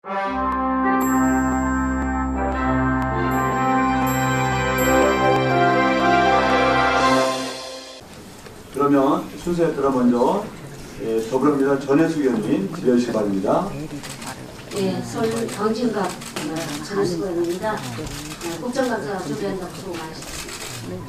그러면 순서에 따라 먼저 더불어민주당 전혜숙 의원님 질의하시기 바랍니다. 예, 서울 광진갑 전혜숙 의원입니다. 국정감사 준비한다고 수고 많으셨습니다.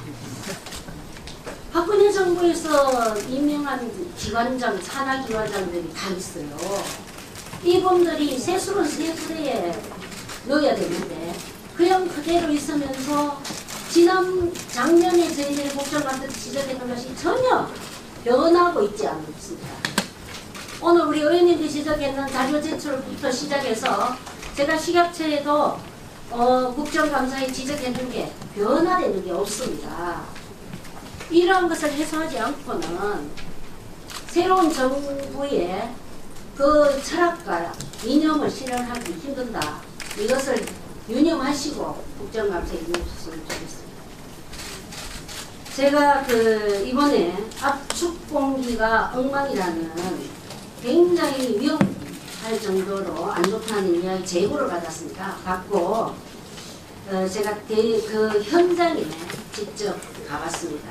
박근혜 정부에서 임명한 기관장, 산하기관장들이 다 있어요. 이분들이 세수는 세수대에 넣어야 되는데 그냥 그대로 있으면서 작년에 저희들이 국정감사 지적했던 것이 전혀 변하고 있지 않습니다. 오늘 우리 의원님들이 지적했는 자료 제출부터 시작해서 제가 식약처에도 국정감사에 지적했는 게 변화되는 게 없습니다. 이러한 것을 해소하지 않고는 새로운 정부의 그 철학과 이념을 실현하기 힘든다. 이것을 유념하시고 국정감사에 임해주셨으면 좋겠습니다. 제가 이번에 압축 공기가 엉망이라는 굉장히 위험할 정도로 안 좋다는 이야기 제보를 받았습니다. 받고 제가 그 현장에 직접 가봤습니다.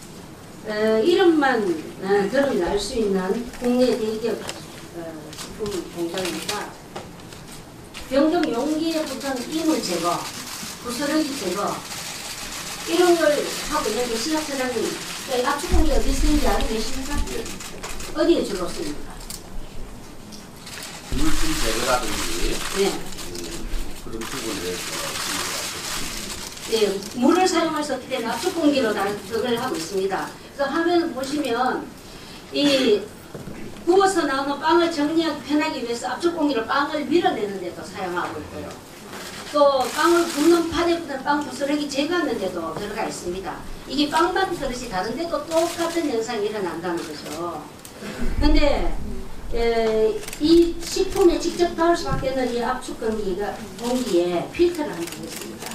이름만 들으면 알 수 있는 국내 대기업 식품 공장입니다. 병정 용기에 붙은 이물 제거, 부스러기 제거 이런 걸 하고 있는데 식약처장님 압축 공기 어디 쓰는지 알고 계십니까? 어디에 주로 씁니까? 물질 제거라든지 네. 그런 부분에서 네, 물을 사용해서 어떻게 압축 공기로 그걸 하고 있습니다. 그래서 화면 보시면 이 구워서 나오는 빵을 정리하기 편하기 위해서 압축 공기로 빵을 밀어내는 데도 사용하고 있고요. 또 빵을 굽는 판에 붙은 빵 부스러기 제거하는 데도 들어가 있습니다. 이게 빵만 그릇이 다른데도 똑같은 현상이 일어난다는 거죠. 근데 이 식품에 직접 닿을 수밖에 없는 이 압축 공기에 필터를 하는 게 있습니다.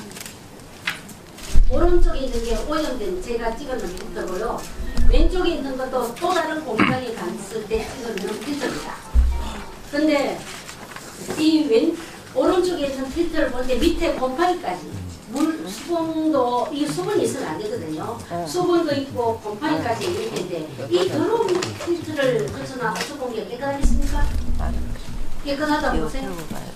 오른쪽에 있는 게 오염된 제가 찍어놓은 필터고요. 왼쪽에 있는 것도 또 다른 공장에 갔을 때 찍어놓은 필터입니다. 근데 이 오른쪽에 있는 필터를 볼 때 밑에 곰팡이까지 수분도 이 수분이 있으면 안 되거든요. 수분도 있고 곰팡이까지 있는데 이 더러운 필터를 거쳐서 압축 공기가 깨끗하겠습니까? 깨끗하다고 보세요.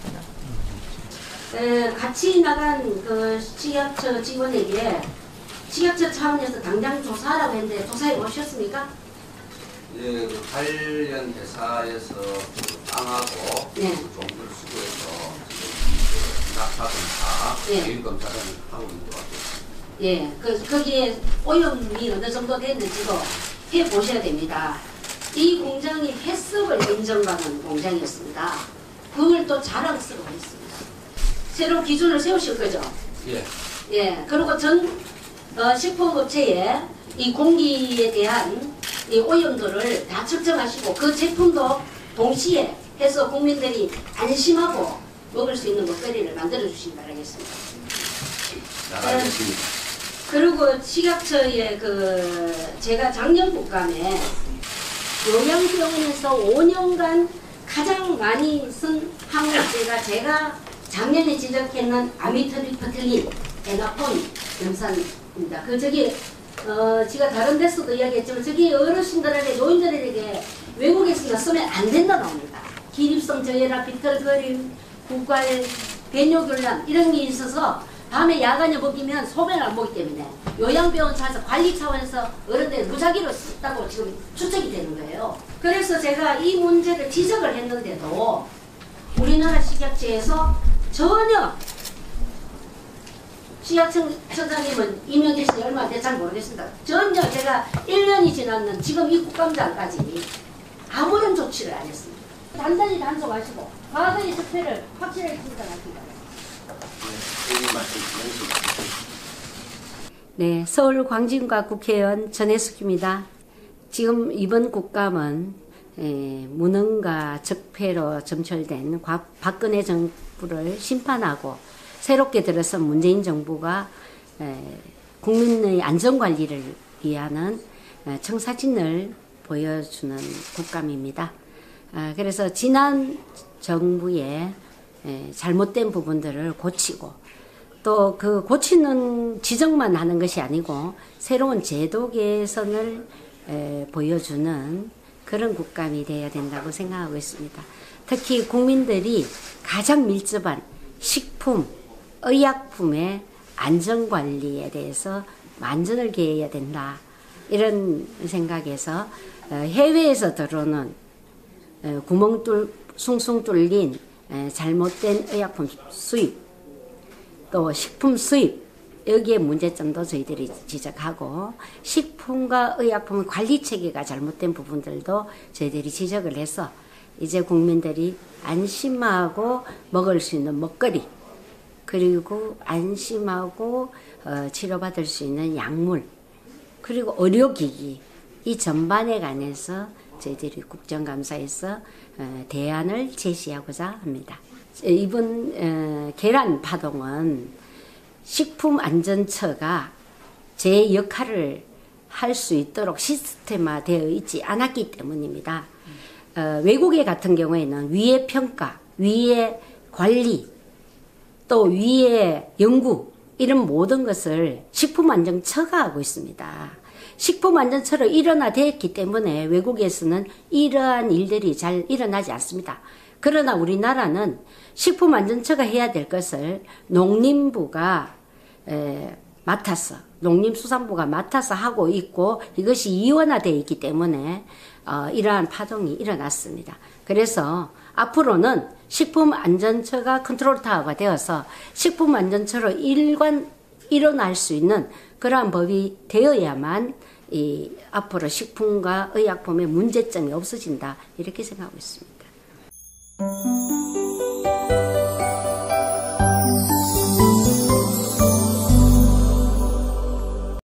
같이 나간 그 식약처 직원에게 식약처 차원에서 당장 조사하라고 했는데 조사해 보셨습니까? 예, 그 관련 회사에서 그 빵하고 네. 종류를 수거해서 낙타 검사, 개인 검사를 하고 있는 것 같아요. 예, 거기에 오염이 어느 정도 됐는지도 해 보셔야 됩니다. 이 공장이 폐습을 인정받은 공장이었습니다. 그걸 또 자랑스러워 했습니다. 새로운 기준을 세우실 거죠? 예. 예, 그리고 전 식품업체에 이 공기에 대한 이 오염도를 다 측정하시고 그 제품도 동시에 해서 국민들이 안심하고 먹을 수 있는 먹거리를 만들어 주시기 바라겠습니다. 알겠습니다. 그리고 식약처에 제가 작년 국감에 요양병원에서 5년간 가장 많이 쓴 항목제가 제가 작년에 지적했는 아미트리프틸린, 에나폰 염산입니다. 제가 다른 데서도 이야기했지만 저기 어르신들에게 노인들에게 외국에서 쓰면 안 된다 나옵니다. 기립성 저혈압, 비틀거림, 구갈, 배뇨곤란 이런 게 있어서 밤에 야간에 먹이면 소변을 안 보기 때문에 요양병원 차에서 관리 차원에서 어른들 무작위로 썼다고 지금 추측이 되는 거예요. 그래서 제가 이 문제를 지적을 했는데도 우리나라 식약처에서 전혀 식약처장님은 임명되신 지 얼마 됐지 잘 모르겠습니다. 전혀 제가 1년이 지났는 지금 이 국감장까지 아무런 조치를 안 했습니다. 단단히 단속하시고 과거의 적폐를 확실하게 진단하시기 바랍니다. 네, 서울 광진과 국회의원 전혜숙입니다. 지금 이번 국감은 무능과 적폐로 점철된 박근혜 정부를 심판하고 새롭게 들어선 문재인 정부가 국민의 안전관리를 위하는 청사진을 보여주는 국감입니다. 그래서 지난 정부의 잘못된 부분들을 고치고 또 그 고치는 지적만 하는 것이 아니고 새로운 제도 개선을 보여주는 그런 국감이 되어야 된다고 생각하고 있습니다. 특히 국민들이 가장 밀접한 식품, 의약품의 안전관리에 대해서 만전을 기해야 된다. 이런 생각에서 해외에서 들어오는 구멍 숭숭 뚫린 잘못된 의약품 수입 또 식품 수입 여기에 문제점도 저희들이 지적하고 식품과 의약품 관리 체계가 잘못된 부분들도 저희들이 지적을 해서 이제 국민들이 안심하고 먹을 수 있는 먹거리 그리고 안심하고 치료받을 수 있는 약물 그리고 의료기기 이 전반에 관해서 저희들이 국정감사에서 대안을 제시하고자 합니다. 이번 계란 파동은 식품안전처가 제 역할을 할 수 있도록 시스템화되어 있지 않았기 때문입니다. 외국에 같은 경우에는 위의 평가, 위의 관리, 또 위의 연구 이런 모든 것을 식품안전처가 하고 있습니다. 식품안전처로 일원화되었기 때문에 외국에서는 이러한 일들이 잘 일어나지 않습니다. 그러나 우리나라는 식품안전처가 해야 될 것을 농림부가 맡아서 농림수산부가 맡아서 하고 있고 이것이 이원화되어 있기 때문에 이러한 파동이 일어났습니다. 그래서 앞으로는 식품안전처가 컨트롤타워가 되어서 식품안전처로 일어날 수 있는 그러한 법이 되어야만 앞으로 식품과 의약품의 문제점이 없어진다 이렇게 생각하고 있습니다.